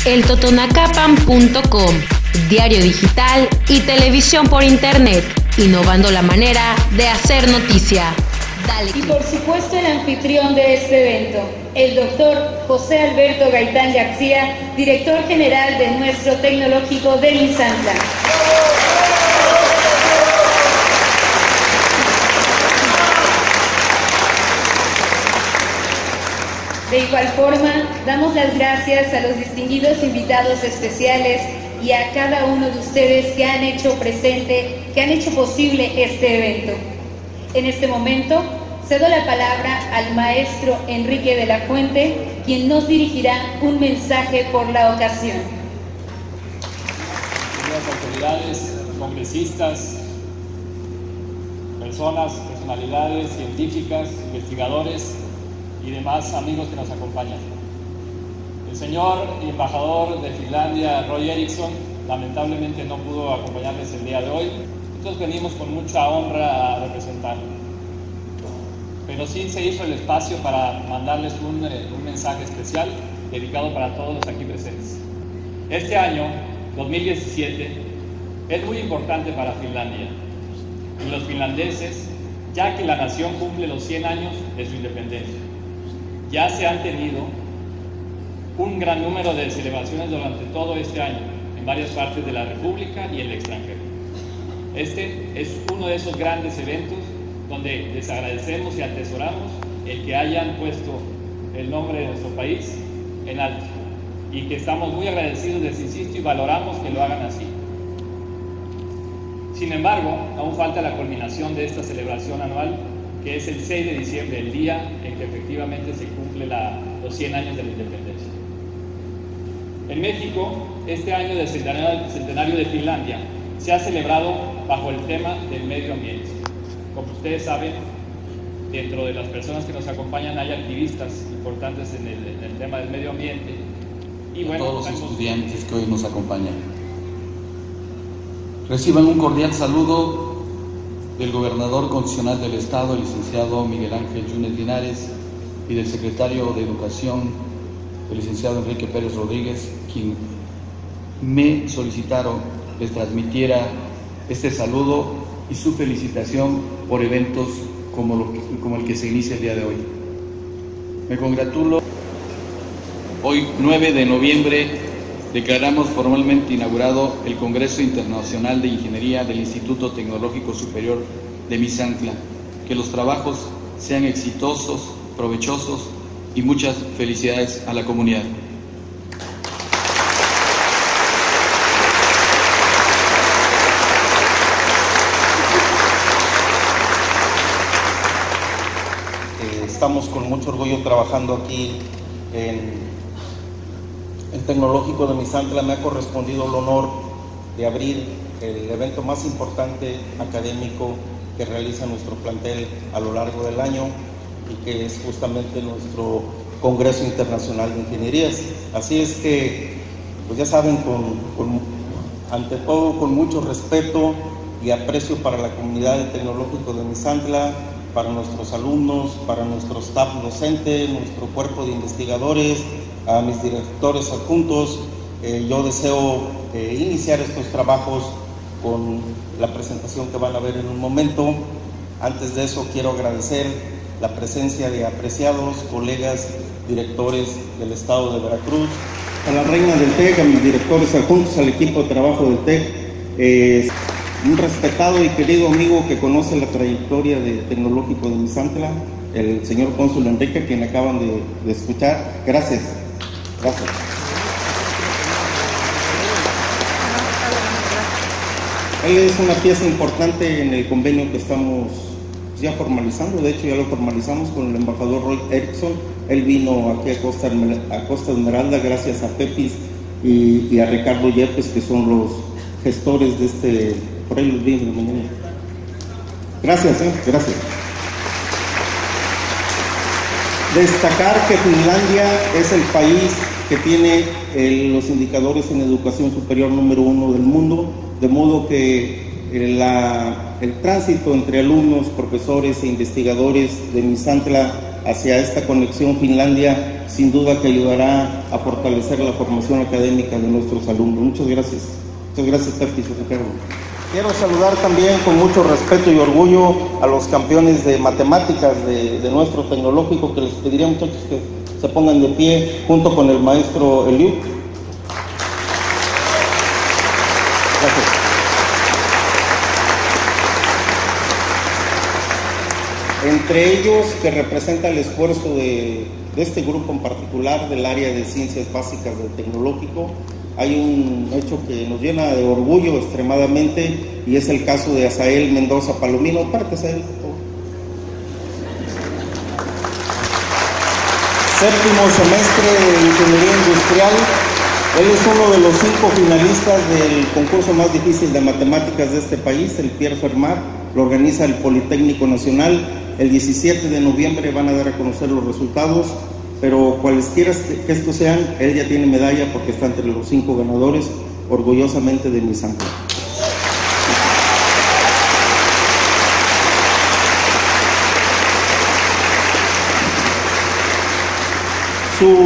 eltotonacapan.com, diario digital y televisión por internet, innovando la manera de hacer noticia. Dale click. Y por supuesto el anfitrión de este evento, el doctor José Alberto Gaitán García, director general de nuestro tecnológico de Misantla. De igual forma, damos las gracias a los distinguidos invitados especiales y a cada uno de ustedes que han hecho posible este evento. En este momento, cedo la palabra al maestro Enrique de la Fuente, quien nos dirigirá un mensaje por la ocasión. Señoras autoridades, congresistas, personalidades científicas, investigadores y demás amigos que nos acompañan. El señor embajador de Finlandia, Roy Eriksson, lamentablemente no pudo acompañarles el día de hoy. Entonces venimos con mucha honra a representarlo. Pero sí se hizo el espacio para mandarles un mensaje especial dedicado para todos los aquí presentes. Este año, 2017, es muy importante para Finlandia y los finlandeses, ya que la nación cumple los 100 años de su independencia. Ya se han tenido un gran número de celebraciones durante todo este año en varias partes de la República y el extranjero. Este es uno de esos grandes eventos donde les agradecemos y atesoramos el que hayan puesto el nombre de nuestro país en alto y que estamos muy agradecidos, les insisto, y valoramos que lo hagan así. Sin embargo, aún falta la culminación de esta celebración anual, que es el 6 de diciembre, el día en que efectivamente se cumple los 100 años de la independencia. En México, este año del centenario de Finlandia se ha celebrado bajo el tema del medio ambiente. Como ustedes saben, dentro de las personas que nos acompañan hay activistas importantes en el tema del medio ambiente. Y bueno, todos los estudiantes que hoy nos acompañan. Reciban un cordial saludo del gobernador constitucional del Estado, el licenciado Miguel Ángel Yunes Linares, y del secretario de Educación, el licenciado Enrique Pérez Rodríguez, quien me solicitaron les transmitiera este saludo y su felicitación por eventos como el que se inicia el día de hoy. Me congratulo. Hoy, 9 de noviembre, declaramos formalmente inaugurado el Congreso Internacional de Ingeniería del Instituto Tecnológico Superior de Misantla. Que los trabajos sean exitosos, provechosos y muchas felicidades a la comunidad. Estamos con mucho orgullo trabajando aquí en el Tecnológico de Misantla. Me ha correspondido el honor de abrir el evento más importante académico que realiza nuestro plantel a lo largo del año y que es justamente nuestro Congreso Internacional de Ingenierías. Así es que, pues ya saben, ante todo con mucho respeto y aprecio para la comunidad del Tecnológico de Misantla, para nuestros alumnos, para nuestro staff docente, nuestro cuerpo de investigadores, a mis directores adjuntos. Yo deseo iniciar estos trabajos con la presentación que van a ver en un momento. Antes de eso, quiero agradecer la presencia de apreciados colegas directores del Estado de Veracruz, a la reina del TEC, a mis directores adjuntos, al equipo de trabajo del TEC, un respetado y querido amigo que conoce la trayectoria del Tecnológico de Misantla, el señor cónsul Enrique, quien acaban de escuchar. Gracias. Gracias. Él es una pieza importante en el convenio que estamos ya formalizando. De hecho, ya lo formalizamos con el embajador Roy Eriksson. Él vino aquí a Costa Esmeralda gracias a Pepis y a Ricardo Yepes, que son los gestores de este. Por ahí los vi en la mañana. Gracias, gracias. Destacar que Finlandia es el país que tiene los indicadores en educación superior número 1 del mundo, de modo que el tránsito entre alumnos, profesores e investigadores de Misantla hacia esta conexión Finlandia, sin duda que ayudará a fortalecer la formación académica de nuestros alumnos. Muchas gracias. Muchas gracias, Terpi, secretario. Quiero saludar también con mucho respeto y orgullo a los campeones de matemáticas de nuestro tecnológico, que les pediría, muchachos, que se pongan de pie junto con el maestro Eliud. Gracias. Entre ellos, que representa el esfuerzo de este grupo en particular, del área de ciencias básicas del tecnológico, hay un hecho que nos llena de orgullo extremadamente, y es el caso de Asael Mendoza Palomino. Parte, Asael, por favor. Séptimo semestre de Ingeniería Industrial. Él es uno de los 5 finalistas del concurso más difícil de matemáticas de este país, el Pierre Fermat. Lo organiza el Politécnico Nacional. El 17 de noviembre van a dar a conocer los resultados, pero cualesquiera que estos sean, él ya tiene medalla porque está entre los 5 ganadores, orgullosamente de Misantla. Su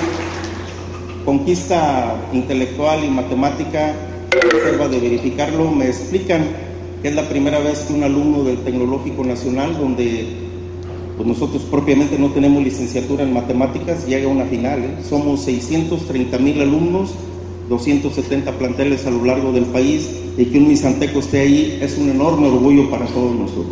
conquista intelectual y matemática, reserva de verificarlo, me explican que es la primera vez que un alumno del Tecnológico Nacional, donde pues nosotros propiamente no tenemos licenciatura en matemáticas, llega a una final. Somos 630,000 alumnos, 270 planteles a lo largo del país, y que un misanteco esté ahí es un enorme orgullo para todos nosotros.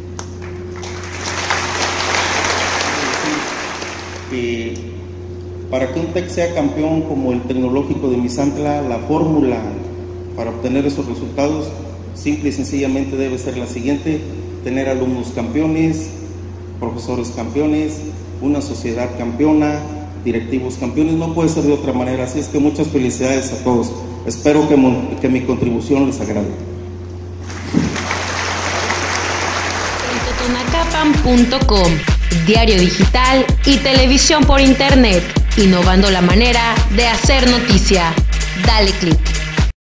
Para que un TEC sea campeón como el Tecnológico de Misantla, la fórmula para obtener esos resultados simple y sencillamente debe ser la siguiente: tener alumnos campeones, profesores campeones, una sociedad campeona, directivos campeones. No puede ser de otra manera. Así es que muchas felicidades a todos. Espero que mi contribución les agrade. Totonacapan.com, diario digital y televisión por internet, innovando la manera de hacer noticia. Dale click.